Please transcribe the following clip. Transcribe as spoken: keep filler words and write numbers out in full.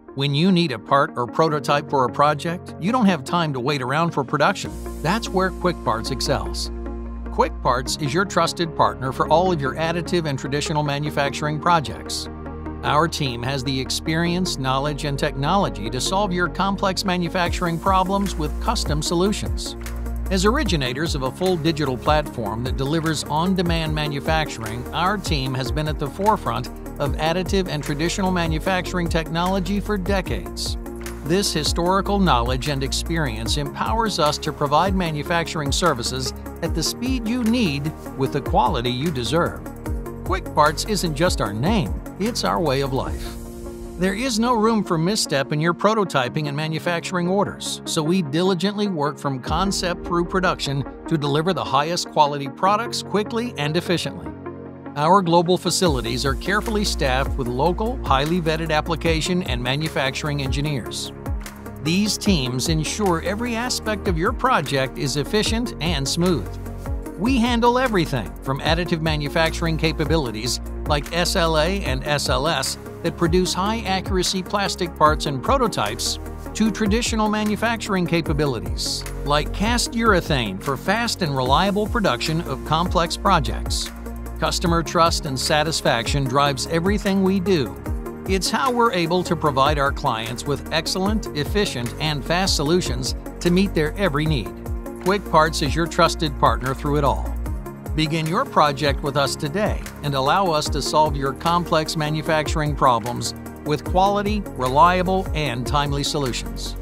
When you need a part or prototype for a project, you don't have time to wait around for production. That's where Quickparts excels. Quickparts is your trusted partner for all of your additive and traditional manufacturing projects. Our team has the experience, knowledge, and technology to solve your complex manufacturing problems with custom solutions. As originators of a full digital platform that delivers on-demand manufacturing, our team has been at the forefront of additive and traditional manufacturing technology for decades. This historical knowledge and experience empowers us to provide manufacturing services at the speed you need with the quality you deserve. Quickparts isn't just our name, it's our way of life. There is no room for misstep in your prototyping and manufacturing orders, so we diligently work from concept through production to deliver the highest quality products quickly and efficiently. Our global facilities are carefully staffed with local, highly vetted application and manufacturing engineers. These teams ensure every aspect of your project is efficient and smooth. We handle everything from additive manufacturing capabilities like S L A and S L S that produce high-accuracy plastic parts and prototypes to traditional manufacturing capabilities like cast urethane for fast and reliable production of complex projects. Customer trust and satisfaction drives everything we do. It's how we're able to provide our clients with excellent, efficient, and fast solutions to meet their every need. Quickparts is your trusted partner through it all. Begin your project with us today and allow us to solve your complex manufacturing problems with quality, reliable, and timely solutions.